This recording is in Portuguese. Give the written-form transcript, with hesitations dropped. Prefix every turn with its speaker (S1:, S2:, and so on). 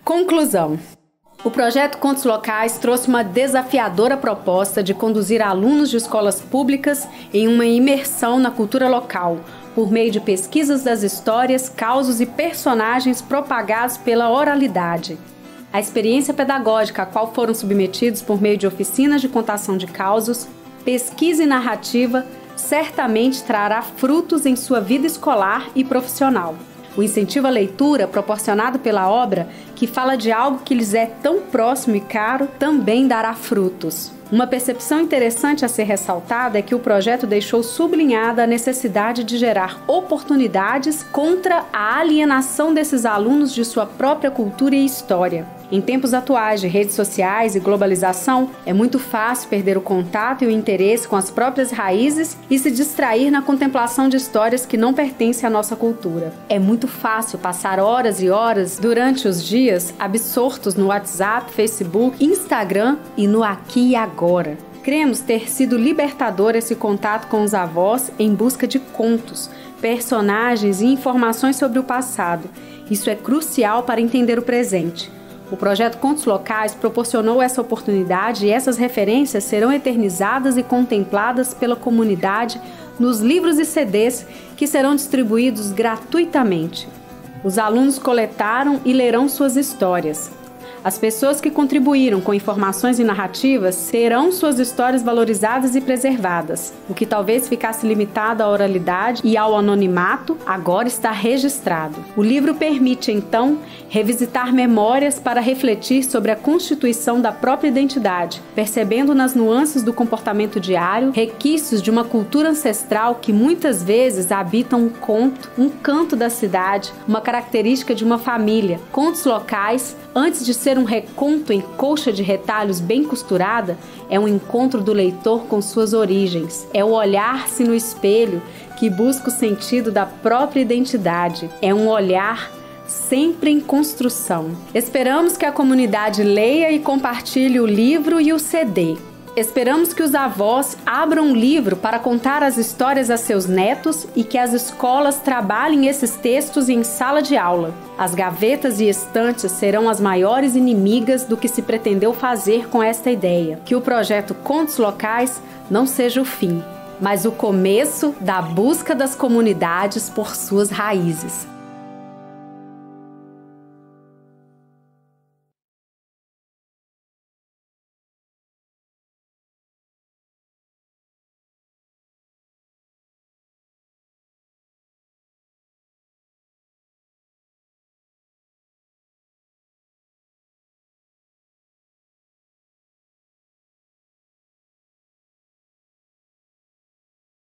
S1: Conclusão. O projeto Contos Locais trouxe uma desafiadora proposta de conduzir alunos de escolas públicas em uma imersão na cultura local, por meio de pesquisas das histórias, causos e personagens propagados pela oralidade. A experiência pedagógica a qual foram submetidos por meio de oficinas de contação de causos, pesquisa e narrativa, certamente trará frutos em sua vida escolar e profissional. O incentivo à leitura proporcionado pela obra, que fala de algo que lhes é tão próximo e caro, também dará frutos. Uma percepção interessante a ser ressaltada é que o projeto deixou sublinhada a necessidade de gerar oportunidades contra a alienação desses alunos de sua própria cultura e história. Em tempos atuais de redes sociais e globalização, é muito fácil perder o contato e o interesse com as próprias raízes e se distrair na contemplação de histórias que não pertencem à nossa cultura. É muito fácil passar horas e horas durante os dias absortos no WhatsApp, Facebook, Instagram e no aqui e agora. Cremos ter sido libertador esse contato com os avós em busca de contos, personagens e informações sobre o passado. Isso é crucial para entender o presente. O projeto Contos Locais proporcionou essa oportunidade e essas referências serão eternizadas e contempladas pela comunidade nos livros e CDs que serão distribuídos gratuitamente. Os alunos coletaram e lerão suas histórias. As pessoas que contribuíram com informações e narrativas terão suas histórias valorizadas e preservadas. O que talvez ficasse limitado à oralidade e ao anonimato, agora está registrado. O livro permite, então, revisitar memórias para refletir sobre a constituição da própria identidade, percebendo nas nuances do comportamento diário requisitos de uma cultura ancestral que muitas vezes habitam um conto, um canto da cidade, uma característica de uma família. Contos Locais, antes de ser um reconto em colcha de retalhos bem costurada, é um encontro do leitor com suas origens. É o olhar-se no espelho que busca o sentido da própria identidade. É um olhar sempre em construção. Esperamos que a comunidade leia e compartilhe o livro e o CD. Esperamos que os avós abram um livro para contar as histórias a seus netos e que as escolas trabalhem esses textos em sala de aula. As gavetas e estantes serão as maiores inimigas do que se pretendeu fazer com esta ideia. Que o projeto Contos Locais não seja o fim, mas o começo da busca das comunidades por suas raízes.